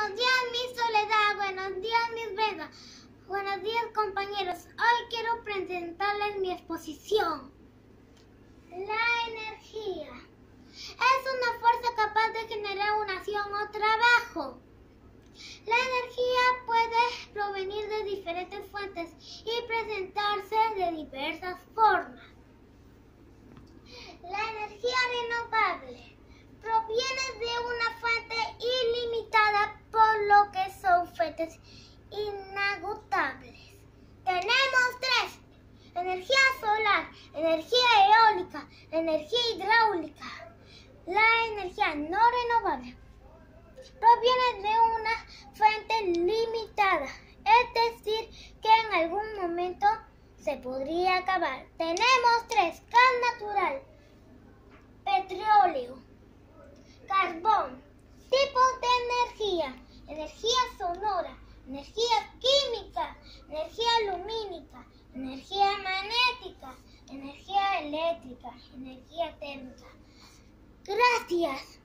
Buenos días, mi Soledad. Buenos días, mis Vedas. Buenos días, compañeros. Hoy quiero presentarles mi exposición. La energía es una fuerza capaz de generar una acción o trabajo. La energía puede provenir de diferentes fuentes y presentarse de diversas formas. La energía renovable proviene de una fuente ilimitada, por lo que son fuentes inagotables. Tenemos tres: energía solar, energía eólica, energía hidráulica. La energía no renovable proviene de una fuente limitada, es decir, que en algún momento se podría acabar. Tenemos tres: gas natural, petróleo, carbón. Tipos de energía: energía sonora, energía química, energía lumínica, energía magnética, energía eléctrica, energía térmica. Gracias.